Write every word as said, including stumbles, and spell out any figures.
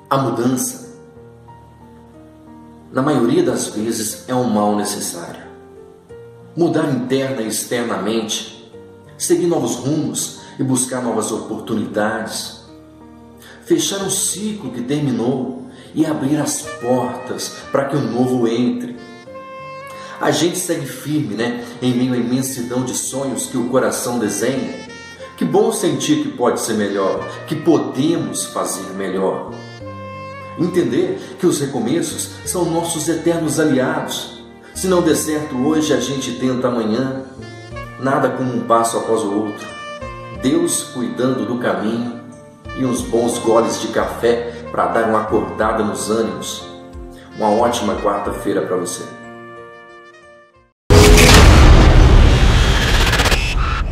A mudança, na maioria das vezes, é um mal necessário. Mudar interna e externamente, seguir novos rumos e buscar novas oportunidades, fechar um ciclo que terminou e abrir as portas para que o novo entre. A gente segue firme, né? Em meio à imensidão de sonhos que o coração desenha. Que bom sentir que pode ser melhor, que podemos fazer melhor. Entender que os recomeços são nossos eternos aliados. Se não der certo hoje, a gente tenta amanhã. Nada como um passo após o outro. Deus cuidando do caminho e uns bons goles de café para dar uma acordada nos ânimos. Uma ótima quarta-feira para você.